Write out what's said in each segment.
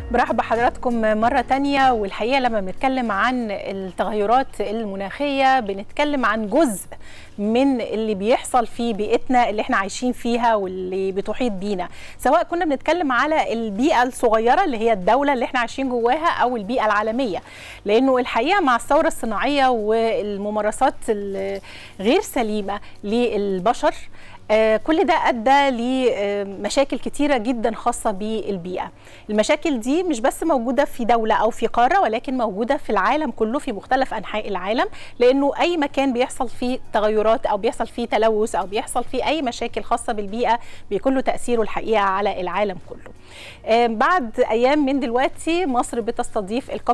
برحب بحضراتكم مرة تانية. والحقيقة لما بنتكلم عن التغيرات المناخية بنتكلم عن جزء من اللي بيحصل في بيئتنا اللي احنا عايشين فيها واللي بتحيط بينا، سواء كنا بنتكلم على البيئة الصغيرة اللي هي الدولة اللي احنا عايشين جواها أو البيئة العالمية. لأنه الحقيقة مع الثورة الصناعية والممارسات الغير سليمة للبشر كل ده أدى لمشاكل كتيرة جدا خاصة بالبيئة. المشاكل دي مش بس موجودة في دولة أو في قارة، ولكن موجودة في العالم كله، في مختلف أنحاء العالم، لأنه أي مكان بيحصل فيه تغيرات أو بيحصل فيه تلوث أو بيحصل فيه أي مشاكل خاصة بالبيئة بيكون له تأثيره الحقيقة على العالم كله. بعد أيام من دلوقتي مصر بتستضيف الكوب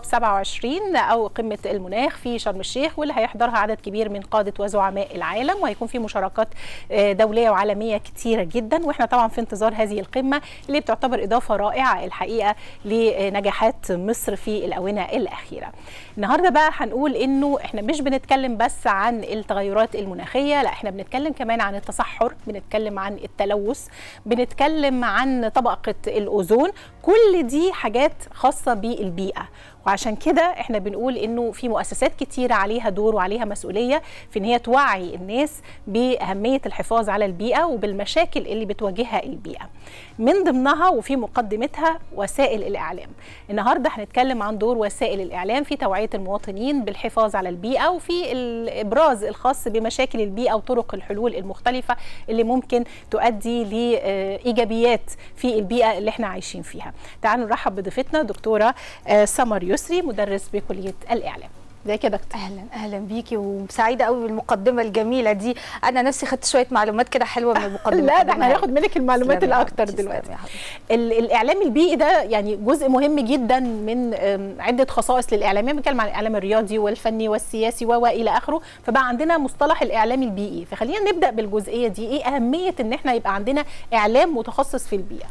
27 أو قمة المناخ في شرم الشيخ، واللي هيحضرها عدد كبير من قادة وزعماء العالم، وهيكون في مشاركات دولية وعالمية كتيرة جدا. واحنا طبعا في انتظار هذه القمة اللي بتعتبر إضافة رائعة الحقيقة لنجاحات مصر في الآونة الأخيرة. النهاردة بقى هنقول إنه احنا مش بنتكلم بس عن التغيرات المناخية، لا احنا بنتكلم كمان عن التصحر، بنتكلم عن التلوث، بنتكلم عن طبقة الأوزون. كل دي حاجات خاصة بالبيئة، وعشان كده احنا بنقول انه في مؤسسات كتيرة عليها دور وعليها مسؤولية في ان هي توعي الناس بأهمية الحفاظ على البيئة وبالمشاكل اللي بتواجهها البيئة. من ضمنها وفي مقدمتها وسائل الإعلام. النهاردة هنتكلم عن دور وسائل الإعلام في توعية المواطنين بالحفاظ على البيئة وفي الإبراز الخاص بمشاكل البيئة وطرق الحلول المختلفة اللي ممكن تؤدي لإيجابيات في البيئة اللي احنا عايشين فيها. تعالوا نرحب بضيفتنا دكتورة سمر يسري، مدرس بكلية الإعلام. ازيك يا دكتور؟ اهلا بيكي، وسعيده قوي بالمقدمه الجميله دي. انا نفسي خدت شويه معلومات كده حلوه من المقدمه. لا ده احنا هناخد منك المعلومات الاكتر دلوقتي. الاعلام البيئي ده يعني جزء مهم جدا من عده خصائص للاعلام. بنتكلم عن الاعلام الرياضي والفني والسياسي والى اخره، فبقى عندنا مصطلح الاعلام البيئي. فخلينا نبدا بالجزئيه دي، ايه اهميه ان احنا يبقى عندنا اعلام متخصص في البيئه؟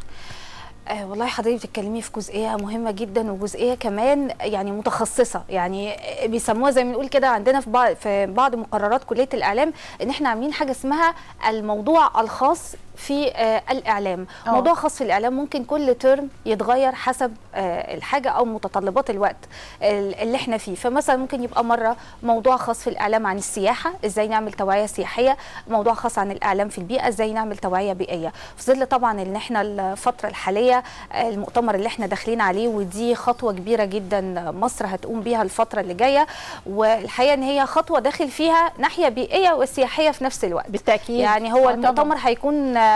والله حضرتك بتتكلمي في جزئيه مهمه جدا، وجزئيه كمان يعني متخصصه، يعني بيسموها زي ما بنقول كده عندنا في بعض مقررات كليه الاعلام ان احنا عاملين حاجه اسمها الموضوع الخاص في الإعلام. موضوع خاص في الإعلام ممكن كل ترم يتغير حسب الحاجة أو متطلبات الوقت اللي احنا فيه. فمثلا ممكن يبقى مرة موضوع خاص في الإعلام عن السياحة، ازاي نعمل توعية سياحية، موضوع خاص عن الإعلام في البيئة، ازاي نعمل توعية بيئية. في ظل طبعا ان احنا الفترة الحالية المؤتمر اللي احنا داخلين عليه، ودي خطوة كبيرة جدا مصر هتقوم بيها الفترة اللي جاية، والحقيقة ان هي خطوة داخل فيها ناحية بيئية وسياحية في نفس الوقت. بالتأكيد. يعني هو المؤتمر هيكون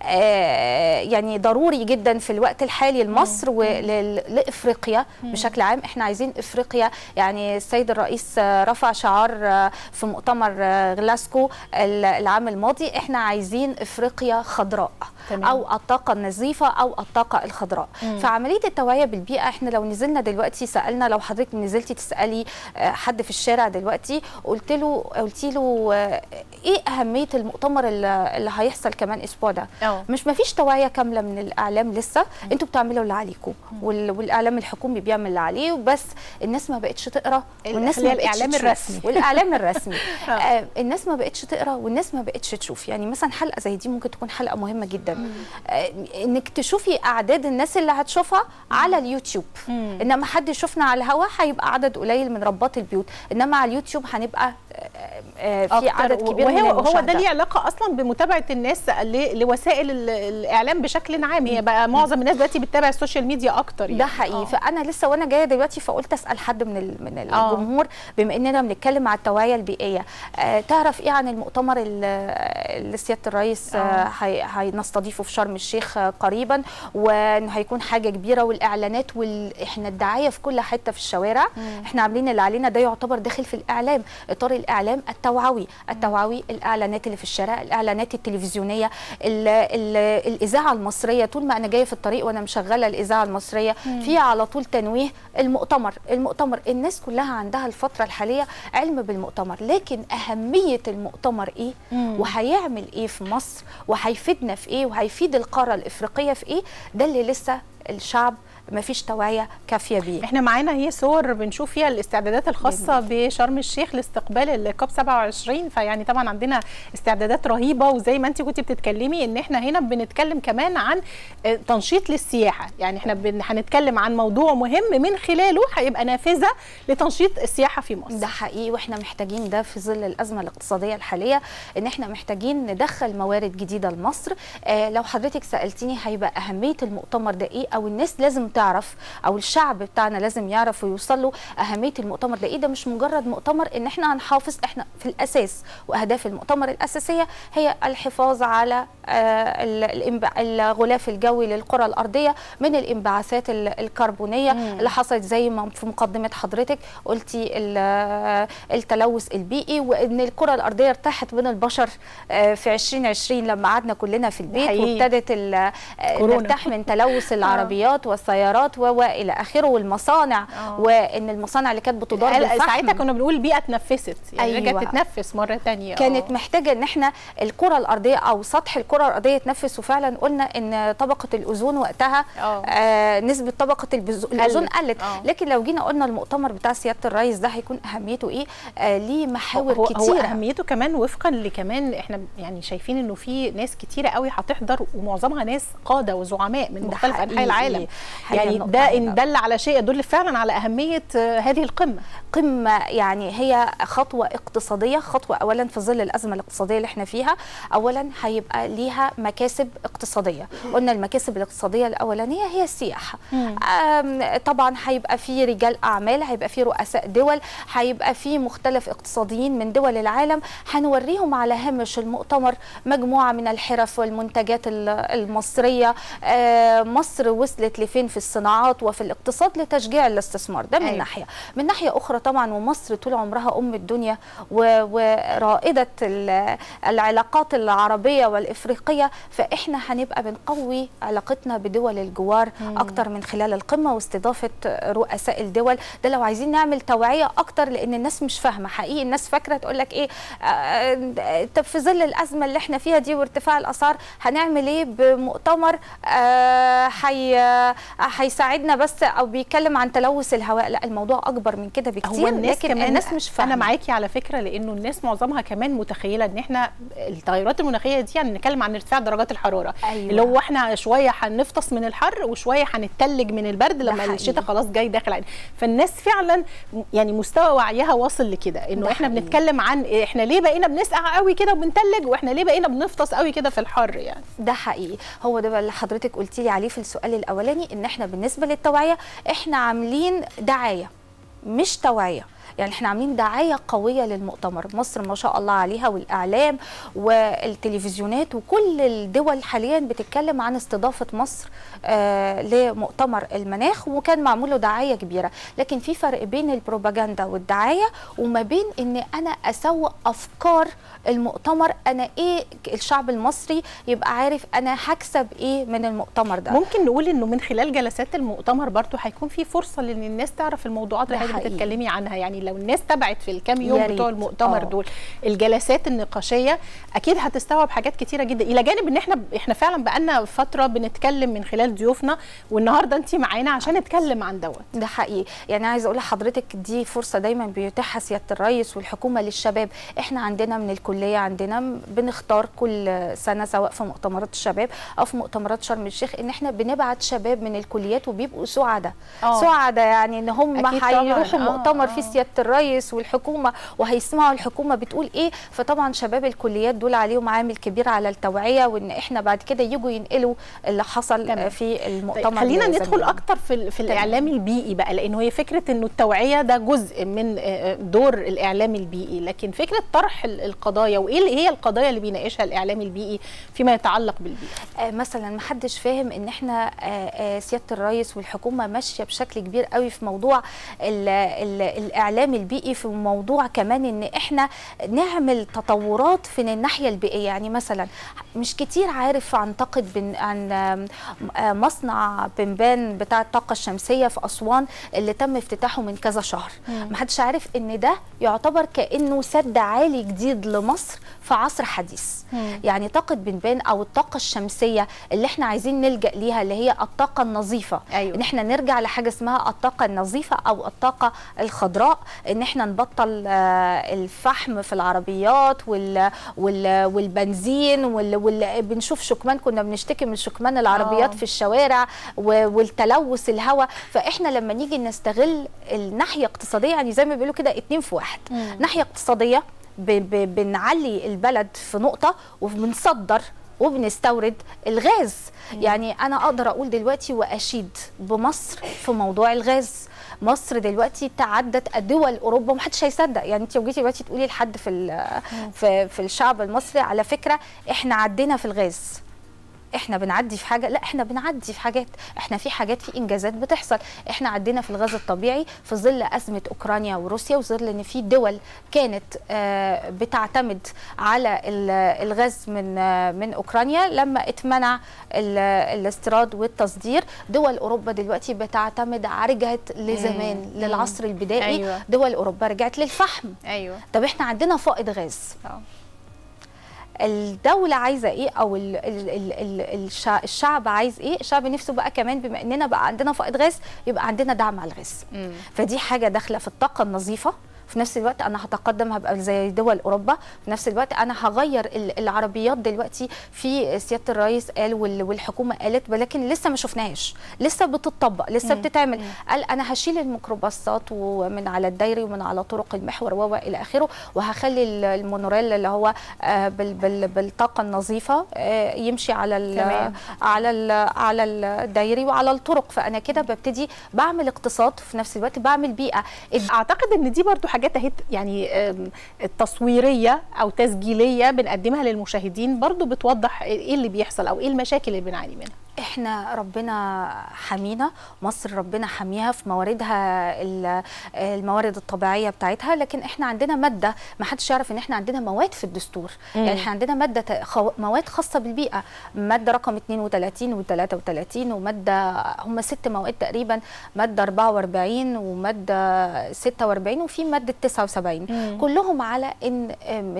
يعني ضروري جدا في الوقت الحالي لمصر ولافريقيا بشكل عام. احنا عايزين افريقيا، يعني السيد الرئيس رفع شعار في مؤتمر غلاسكو العام الماضي، احنا عايزين افريقيا خضراء. تمام. او الطاقه النظيفه او الطاقه الخضراء. فعمليه التوعيه بالبيئه، احنا لو نزلنا دلوقتي سالنا، لو حضرتك نزلتي تسالي حد في الشارع دلوقتي قلتي له ايه اهميه المؤتمر اللي هيحصل كمان اسبوع ده؟ مش مفيش توعيه كامله من الاعلام لسه. انتوا بتعملوا اللي عليكم والاعلام الحكومي بيعمل اللي عليه، وبس الناس ما بقتش تقرا، والناس ما بقتش الاعلام الرسمي والاعلام الرسمي الناس ما بقتش تقرا والناس ما بقتش تشوف. يعني مثلا حلقه زي دي ممكن تكون حلقه مهمه جدا، انك تشوفي اعداد الناس اللي هتشوفها على اليوتيوب. انما حد يشوفنا على الهواء هيبقى عدد قليل من رباط البيوت، انما على اليوتيوب هنبقى في عدد كبير من المشاهدة. هو ده ليه علاقه اصلا بمتابعه الناس لوسائل الاعلام بشكل عام. هي بقى معظم الناس دلوقتي بتتابع السوشيال ميديا اكتر يعني. ده حقيقي. فانا لسه وانا جايه دلوقتي فقلت اسال حد من الجمهور، بما اننا بنتكلم على التوعيه البيئيه، تعرف ايه عن المؤتمر اللي سياده الرئيس هنستضيفه في شرم الشيخ قريبا، وانه هيكون حاجه كبيره، والاعلانات احنا الدعايه في كل حته في الشوارع. احنا عاملين اللي علينا، ده يعتبر داخل في الاعلام، اطار الاعلام التوعوي، الاعلانات اللي في الشارع، الاعلانات التلفزيونيه، الاذاعه المصريه. طول ما انا جايه في الطريق وانا مشغله الاذاعه المصريه فيها على طول تنويه المؤتمر. الناس كلها عندها الفتره الحاليه علم بالمؤتمر، لكن اهميه المؤتمر ايه وهيعمل ايه في مصر وهيفيدنا في ايه وهيفيد القاره الافريقيه في ايه، ده اللي لسه الشعب مفيش توعيه كافيه بيه. احنا معانا هي صور بنشوف فيها الاستعدادات الخاصه بشرم الشيخ لاستقبال الكوب 27، فيعني طبعا عندنا استعدادات رهيبه. وزي ما انت كنتي بتتكلمي ان احنا هنا بنتكلم كمان عن تنشيط للسياحه، يعني احنا هنتكلم عن موضوع مهم من خلاله هيبقى نافذه لتنشيط السياحه في مصر. ده حقيقي، واحنا محتاجين ده في ظل الازمه الاقتصاديه الحاليه، ان احنا محتاجين ندخل موارد جديده لمصر. لو حضرتك سالتيني هيبقى اهميه المؤتمر ده ايه، او الناس لازم تعرف، او الشعب بتاعنا لازم يعرف ويوصل له اهميه المؤتمر ده ايه. ده مش مجرد مؤتمر ان احنا هنحافظ، احنا في الاساس واهداف المؤتمر الاساسيه هي الحفاظ على الغلاف الجوي للكره الارضيه من الانبعاثات الكربونيه اللي حصلت زي ما في مقدمه حضرتك قلتي، التلوث البيئي، وان الكره الارضيه ارتاحت من البشر في 2020 لما قعدنا كلنا في البيت وابتدت نرتاح من تلوث العربيات والسيارات والى اخره، والمصانع، وان المصانع اللي كانت بتضار بالفحم ساعتها كنا بنقول البيئه اتنفست، يعني رجعت تتنفس مره ثانيه. كانت محتاجه ان احنا الكره الارضيه او سطح الكره الارضيه يتنفس، وفعلا قلنا ان طبقه الاوزون وقتها نسبه طبقه الاوزون قلت. لكن لو جينا قلنا المؤتمر بتاع سياده الرئيس ده هيكون اهميته ايه؟ ليه محاور كتيره. هو اهميته كمان وفقا لكمان احنا يعني شايفين انه في ناس كتيره قوي هتحضر، ومعظمها ناس قاده وزعماء من مختلف انحاء العالم. يعني ده ان دل على شيء يدل فعلا على اهميه هذه القمه. قمه يعني هي خطوه اقتصاديه، خطوه اولا في ظل الازمه الاقتصاديه اللي احنا فيها، اولا هيبقى ليها مكاسب اقتصاديه. قلنا المكاسب الاقتصاديه الاولانيه هي السياحه. طبعا هيبقى في رجال اعمال، هيبقى في رؤساء دول، هيبقى في مختلف اقتصاديين من دول العالم، هنوريهم على هامش المؤتمر مجموعه من الحرف والمنتجات المصريه. مصر وصلت لفين في الصناعات وفي الاقتصاد لتشجيع الاستثمار، ده من ناحيه. من ناحيه اخرى طبعا، ومصر طول عمرها ام الدنيا ورائده العلاقات العربيه والافريقيه، فاحنا هنبقى بنقوي علاقتنا بدول الجوار اكتر من خلال القمه واستضافه رؤساء الدول. ده لو عايزين نعمل توعيه اكتر، لان الناس مش فاهمه حقيقي. الناس فاكره تقول لك ايه، طب في ظل الازمه اللي احنا فيها دي وارتفاع الاسعار هنعمل ايه بمؤتمر هيساعدنا بس، او بيتكلم عن تلوث الهواء؟ لا، الموضوع اكبر من كده بكتير. لكن الناس مش فاهمه. انا معاكي على فكره، لانه الناس معظمها كمان متخيله ان احنا التغيرات المناخيه دي يعني نتكلم عن ارتفاع درجات الحراره. اللي هو احنا شويه هنفطس من الحر وشويه هنتلج من البرد لما الشتاء خلاص جاي داخل علينا. فالناس فعلا يعني مستوى وعيها واصل لكده، انه احنا بنتكلم عن احنا ليه بقينا بنسقع قوي كده وبنتلج، واحنا ليه بقينا بنفطس قوي كده في الحر. يعني ده حقيقي. هو ده اللي حضرتك قلتي لي عليه في السؤال الاولاني، ان احنا بالنسبه للتوعيه احنا عاملين دعايه مش توعيه. يعني احنا عاملين دعايه قويه للمؤتمر. مصر ما شاء الله عليها، والاعلام والتلفزيونات وكل الدول حاليا بتتكلم عن استضافه مصر لمؤتمر المناخ، وكان معمول له دعايه كبيره. لكن في فرق بين البروباجندا والدعايه وما بين ان انا اسوق افكار المؤتمر. انا ايه الشعب المصري يبقى عارف انا هكسب ايه من المؤتمر ده. ممكن نقول انه من خلال جلسات المؤتمر برضو هيكون في فرصه لان الناس تعرف الموضوعات اللي حضرتك بتتكلمي عنها. يعني لو الناس تبعت في الكام يوم بتوع المؤتمر دول الجلسات النقاشيه، اكيد هتستوعب حاجات كتيره جدا. الى جانب ان احنا فعلا بقالنا فتره بنتكلم من خلال ضيوفنا، والنهارده انت معانا عشان نتكلم عن دوت. ده حقيقي. يعني عايزه اقول لحضرتك دي فرصه دايما بيتيحها سياده الرئيس والحكومه للشباب. احنا عندنا من الكليه عندنا بنختار كل سنه سواء في مؤتمرات الشباب او في مؤتمرات شرم الشيخ ان احنا بنبعت شباب من الكليات وبيبقوا سعداء. سعداء يعني ان هم هيروحوا مؤتمر في سياده الرئيس والحكومه وهيسمعوا الحكومه بتقول ايه. فطبعا شباب الكليات دول عليهم عامل كبير على التوعيه، وان احنا بعد كده يجوا ينقلوا اللي حصل في المؤتمر. خلينا ندخل اكتر في الاعلام البيئي بقى، لانه هي فكره انه التوعيه ده جزء من دور الاعلام البيئي، لكن فكره طرح القضايا وايه اللي هي القضايا اللي بيناقشها الاعلام البيئي فيما يتعلق بالبيئه. مثلا ما حدش فاهم ان احنا سياده الرئيس والحكومه ماشيه بشكل كبير قوي في موضوع الاعلام البيئي، في موضوع كمان ان احنا نعمل تطورات في الناحيه البيئيه. يعني مثلا مش كتير عارف اعتقد عن مصنع بنبان بتاع الطاقه الشمسيه في اسوان اللي تم افتتاحه من كذا شهر. ما حدش عارف ان ده يعتبر كانه سد عالي جديد لمصر في عصر حديث. يعني طاقه بنبان او الطاقه الشمسيه اللي احنا عايزين نلجا ليها اللي هي الطاقه النظيفه. أيوة. ان احنا نرجع لحاجه اسمها الطاقه النظيفه او الطاقه الخضراء، ان احنا نبطل الفحم في العربيات والبنزين بنشوف شكمان، كنا بنشتكي من شكمان العربيات في الشوارع والتلوث الهواء. فاحنا لما نيجي نستغل الناحيه الاقتصاديه، يعني زي ما بيقولوا كده 2 في 1. ناحيه اقتصاديه بنعلي البلد في نقطه، وبنصدر وبنستورد الغاز. يعني انا اقدر اقول دلوقتي واشيد بمصر في موضوع الغاز. مصر دلوقتي تعدت دول اوروبا، ومحدش هيصدق. يعني انت لو جيتي دلوقتي تقولي لحد في الشعب المصري على فكره احنا عدينا في الغاز، احنا بنعدي في حاجه، لا احنا بنعدي في حاجات، احنا في حاجات، في انجازات بتحصل. احنا عدينا في الغاز الطبيعي في ظل ازمه اوكرانيا وروسيا، وظل ان في دول كانت بتعتمد على الغاز من اوكرانيا. لما اتمنع الاستيراد والتصدير، دول اوروبا دلوقتي بتعتمد، رجعت لزمان للعصر البدائي. أيوة. دول اوروبا رجعت للفحم. ايوه. طب احنا عندنا فائض غاز. الدولة عايزة ايه او الشعب عايز ايه؟ الشعب نفسه بقى كمان بما اننا بقى عندنا فائض غاز يبقى عندنا دعم على الغاز. فدي حاجة داخلة في الطاقة النظيفة. في نفس الوقت انا هتقدم، هبقى زي دول اوروبا. في نفس الوقت انا هغير العربيات. دلوقتي في سياده الرئيس قال والحكومه قالت، ولكن لسه ما شفناهاش، لسه بتطبق، لسه بتتعمل. قال انا هشيل الميكروباصات ومن على الدايري ومن على طرق المحور والى اخره، وهخلي المونوريل اللي هو بالطاقه النظيفه يمشي على الدايري وعلى الطرق. فانا كده ببتدي بعمل اقتصاد، في نفس الوقت بعمل بيئه. اعتقد ان دي برضو حاجات اهي يعني تصويريه او تسجيليه بنقدمها للمشاهدين، برضو بتوضح ايه اللي بيحصل او ايه المشاكل اللي بنعاني منها. احنا ربنا حمينا، مصر ربنا حميها في مواردها، الموارد الطبيعيه بتاعتها. لكن احنا عندنا ماده، ما حدش يعرف ان احنا عندنا مواد في الدستور. يعني احنا عندنا ماده مواد خاصه بالبيئه، ماده رقم 32 و33 وماده، هم 6 مواد تقريبا، ماده 44 وماده 46 وفي ماده 79. كلهم على ان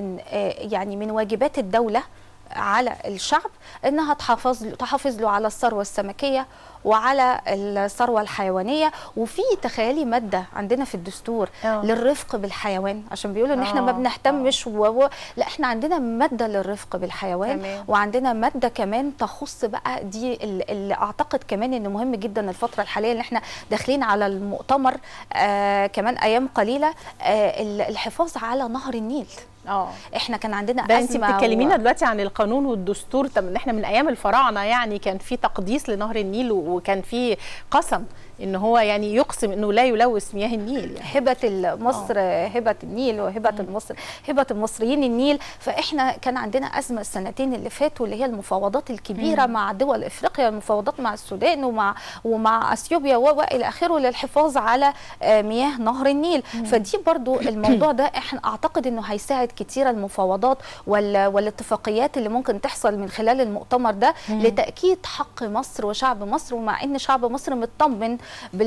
من واجبات الدوله على الشعب انها تحافظ له على الثروه السمكيه وعلى الثروه الحيوانيه. وفي تخيلي ماده عندنا في الدستور للرفق بالحيوان، عشان بيقولوا ان احنا ما بنهتمش لا احنا عندنا ماده للرفق بالحيوان. وعندنا ماده كمان تخص بقى دي اللي اعتقد كمان انه مهم جدا الفتره الحاليه اللي احنا داخلين على المؤتمر كمان ايام قليله، الحفاظ على نهر النيل. احنا كان عندنا ازمه. انت بتكلمينا دلوقتي عن القانون والدستور. طب ان احنا من ايام الفراعنه يعني كان في تقديس لنهر النيل، وكان في قسم ان هو يعني يقسم انه لا يلوث مياه النيل. يعني هبه مصر هبه النيل، وهبه مصر هبه المصريين النيل. فاحنا كان عندنا ازمه السنتين اللي فاتوا اللي هي المفاوضات الكبيره مع دول افريقيا، المفاوضات مع السودان ومع اثيوبيا والى اخره للحفاظ على مياه نهر النيل. فدي برضو الموضوع ده احنا اعتقد انه هيساعد كتير المفاوضات والاتفاقيات اللي ممكن تحصل من خلال المؤتمر ده لتاكيد حق مصر وشعب مصر. ومع ان شعب مصر مطمن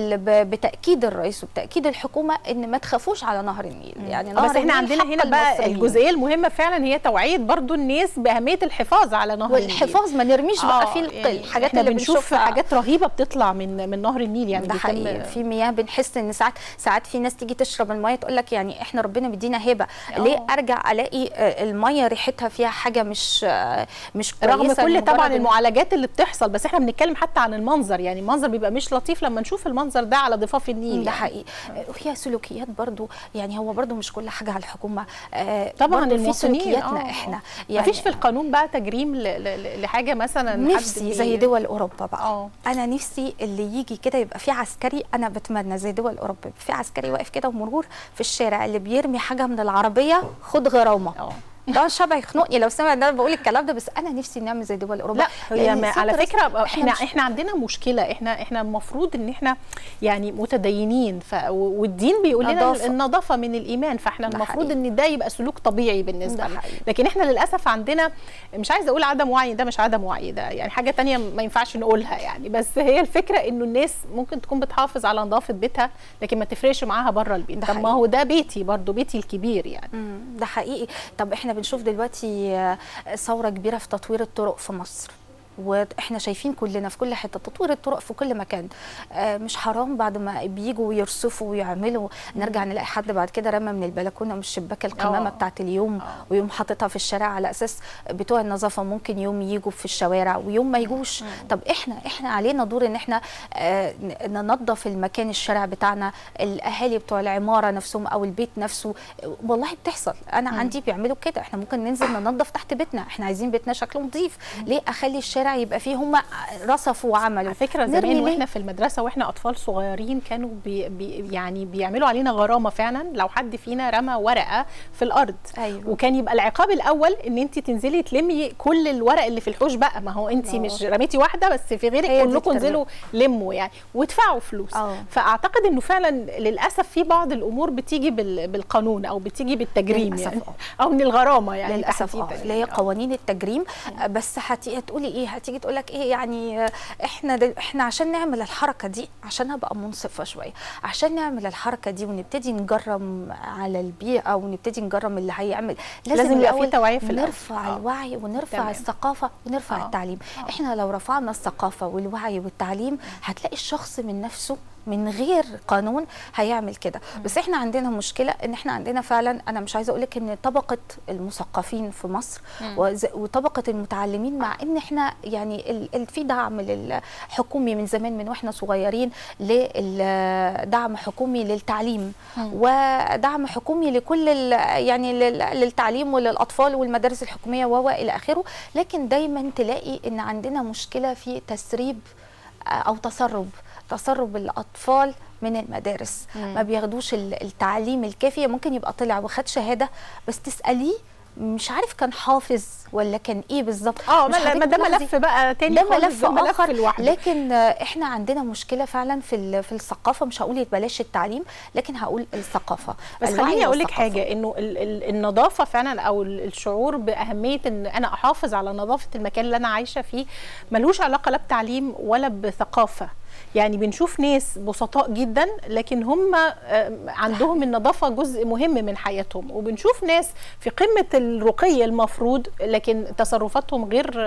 بتاكيد الرئيس وبتاكيد الحكومه ان ما تخافوش على نهر النيل. يعني نهر بس احنا عندنا هنا بقى الجزئيه المهمه فعلا هي توعيه برضو الناس باهميه الحفاظ على نهر النيل، والحفاظ ما نرميش بقى في الحاجات اللي بنشوف حاجات رهيبه بتطلع من نهر النيل. يعني ده حقيقي في مياه بنحس ان ساعات في ناس تيجي تشرب الميه تقول لك يعني احنا ربنا مدينا هبه، ليه ارجع الاقي الميه ريحتها فيها حاجه مش كويسه رغم كل طبعا المعالجات اللي بتحصل. بس احنا بنتكلم حتى عن المنظر، يعني المنظر بيبقى مش لطيف لما نشوف المنظر ده على ضفاف النيل. ده حقيقي. وفيها سلوكيات برضو، يعني هو برضو مش كل حاجه على الحكومه، طبعا في سلوكياتنا احنا. يعني مفيش في القانون بقى تجريم لحاجه مثلا نفسي زي دول اوروبا بقى. انا نفسي اللي يجي كده يبقى في عسكري، انا بتمنى زي دول اوروبا يبقى في عسكري واقف كده ومرور في الشارع، اللي بيرمي حاجه من العربيه خد غرامه. ده الشعب هيخنقني لو سمع ان انا بقول الكلام ده، بس انا نفسي نعمل زي دول اوروبا. لا يعني على فكره احنا عندنا مشكله، احنا المفروض ان احنا يعني متدينين، والدين بيقول لنا النظافه من الايمان، فاحنا المفروض ان ده يبقى سلوك طبيعي بالنسبه لنا. لكن احنا للاسف عندنا، مش عايزه اقول عدم وعي، ده مش عدم وعي، ده يعني حاجه ثانيه ما ينفعش نقولها يعني. بس هي الفكره انه الناس ممكن تكون بتحافظ على نظافه بيتها لكن ما تفرقش معاها بره البيت. طب ما هو ده بيتي برضو، بيتي الكبير يعني. ده حقيقي. طب احنا بنشوف دلوقتي ثوره كبيره في تطوير الطرق في مصر، واحنا شايفين كلنا في كل حته تطوير الطرق في كل مكان. مش حرام بعد ما بييجوا يرصفوا ويعملوا نرجع نلاقي حد بعد كده رمى من البلكونه من الشباك القمامه بتاعت اليوم ويوم حاططها في الشارع، على اساس بتوع النظافه ممكن يوم يجوا في الشوارع ويوم ما يجوش. طب احنا علينا دور ان احنا ننظف المكان، الشارع بتاعنا، الاهالي بتوع العماره نفسهم او البيت نفسه. والله بتحصل، انا عندي بيعملوا كده، احنا ممكن ننزل ننظف تحت بيتنا، احنا عايزين بيتنا شكله نظيف، ليه اخلي الشارع يبقى فيه هم رصفوا وعملوا؟ على فكره زمان واحنا في المدرسه واحنا اطفال صغيرين كانوا يعني بيعملوا علينا غرامه فعلا لو حد فينا رمى ورقه في الارض. أيوة. وكان يبقى العقاب الاول ان انت تنزلي تلمي كل الورق اللي في الحوش بقى، ما هو انت مش رميتي واحده بس، في غيرك كلكم انزلوا لموا يعني وادفعوا فلوس. فاعتقد انه فعلا للاسف في بعض الامور بتيجي بالقانون او بتيجي بالتجريم يعني، او من الغرامه يعني للاسف اللي هي قوانين التجريم. بس هتقولي ايه؟ هتيجي تقول لك ايه يعني احنا عشان نعمل الحركه دي، عشان ابقى منصفه شويه، عشان نعمل الحركه دي ونبتدي نجرم على البيئه ونبتدي نجرم اللي هيعمل، لازم يبقى في توعيه في نرفع الوعي ونرفع الثقافه ونرفع التعليم. احنا لو رفعنا الثقافه والوعي والتعليم هتلاقي الشخص من نفسه من غير قانون هيعمل كده. بس احنا عندنا مشكله ان احنا عندنا فعلا، انا مش عايزه اقول لك ان طبقه المثقفين في مصر وطبقه المتعلمين، مع ان احنا يعني في دعم للحكومي من زمان من واحنا صغيرين، لدعم حكومي للتعليم ودعم حكومي لكل يعني للتعليم وللاطفال والمدارس الحكوميه والى اخره، لكن دايما تلاقي ان عندنا مشكله في تسريب او تسرب الاطفال من المدارس. ما بياخدوش التعليم الكافي. ممكن يبقى طلع وخد شهاده بس تساليه مش عارف كان حافظ ولا كان ايه بالظبط. ما ده ملف بقى تاني، ده ملف اخر لوحده. لكن احنا عندنا مشكله فعلا في الثقافه. مش هقول بلاش التعليم، لكن هقول الثقافه. بس خليني اقول لك حاجه، انه النظافه فعلا او الشعور باهميه ان انا احافظ على نظافه المكان اللي انا عايشه فيه ملوش علاقه لا بتعليم ولا بثقافه. يعني بنشوف ناس بسطاء جدا لكن هم عندهم النظافه جزء مهم من حياتهم، وبنشوف ناس في قمه الرقي المفروض لكن تصرفاتهم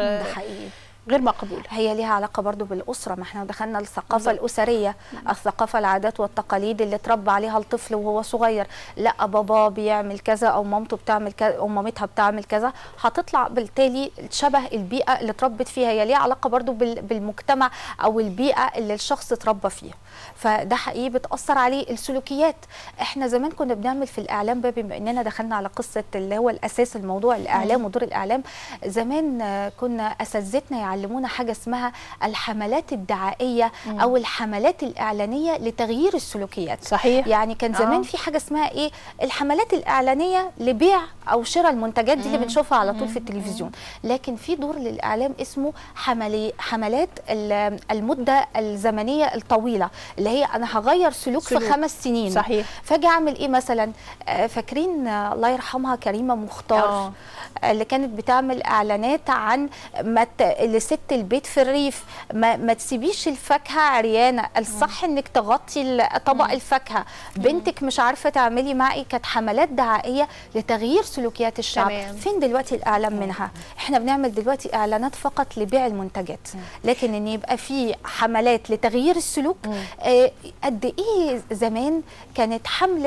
غير مقبولة. هي ليها علاقة برضو بالأسرة. ما احنا دخلنا الثقافة الأسرية، الثقافة العادات والتقاليد اللي اتربى عليها الطفل وهو صغير. لا بابا بيعمل كذا أو مامته بتعمل كذا أو مامتها بتعمل كذا، هتطلع بالتالي شبه البيئة اللي اتربت فيها. هي ليها علاقة برضو بالمجتمع أو البيئة اللي الشخص اتربى فيها، فده حقيقي بتأثر عليه السلوكيات. احنا زمان كنا بنعمل في الإعلام بقى، بما إننا دخلنا على قصة اللي هو الأساس الموضوع الإعلام ودور الإعلام. زمان كنا أساتذتنا يعلمونا حاجة اسمها الحملات الدعائية أو الحملات الإعلانية لتغيير السلوكيات. صحيح. يعني كان زمان في حاجة اسمها إيه؟ الحملات الإعلانية لبيع أو شراء المنتجات دي اللي بنشوفها على طول في التلفزيون. لكن في دور للإعلام اسمه حملات المدة الزمنية الطويلة، اللي هي أنا هغير سلوك في 5 سنين. صحيح. فاجي أعمل إيه مثلا؟ فاكرين الله يرحمها كريمة مختار اللي كانت بتعمل إعلانات عن لست البيت في الريف، ما تسيبيش الفاكهه عريانه، الصح انك تغطي طبق الفاكهه، بنتك مش عارفه تعملي معاه ايه. كانت حملات دعائيه لتغيير سلوكيات الشعب. فين دلوقتي الاعلام منها؟ احنا بنعمل دلوقتي اعلانات فقط لبيع المنتجات، لكن ان يبقى في حملات لتغيير السلوك. قد ايه زمان كانت حمله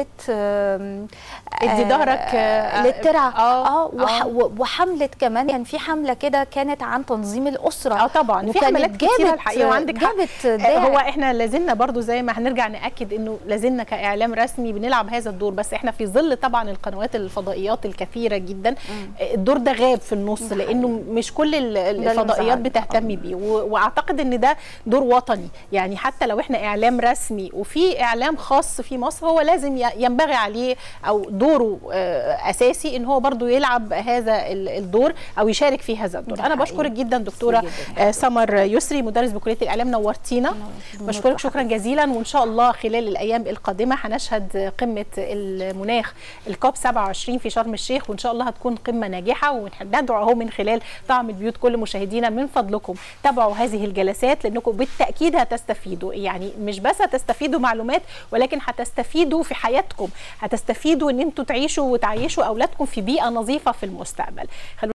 ادي ظهرك للترع، وحمله كمان كان في حمله كده كانت عن تنظيم الاسره. طبعا في حملات كتيره الحقيقه، وعندك حق. هو احنا لازلنا برضو زي ما هنرجع ناكد انه لازلنا كاعلام رسمي بنلعب هذا الدور، بس احنا في ظل طبعا القنوات الفضائيات الكثيره جدا الدور ده غاب في النص، لانه مش كل الفضائيات بتهتم بيه. واعتقد ان ده دور وطني، يعني حتى لو احنا اعلام رسمي وفي اعلام خاص في مصر، هو لازم ينبغي عليه او دوره اساسي ان هو برضو يلعب هذا الدور او يشارك في هذا الدور. انا بشكرك جدا دكتوره دكتوره سمر يسري مدرس بكليه الاعلام. نورتينا، بشكرك شكرا جزيلا. وان شاء الله خلال الايام القادمه هنشهد قمه المناخ الكوب 27 في شرم الشيخ، وان شاء الله هتكون قمه ناجحه. وندعو اهو من خلال طعم البيوت كل مشاهدينا من فضلكم تابعوا هذه الجلسات، لانكم بالتاكيد هتستفيدوا، يعني مش بس هتستفيدوا معلومات ولكن هتستفيدوا في حياتكم، هتستفيدوا ان انتوا تعيشوا وتعيشوا اولادكم في بيئه نظيفه في المستقبل.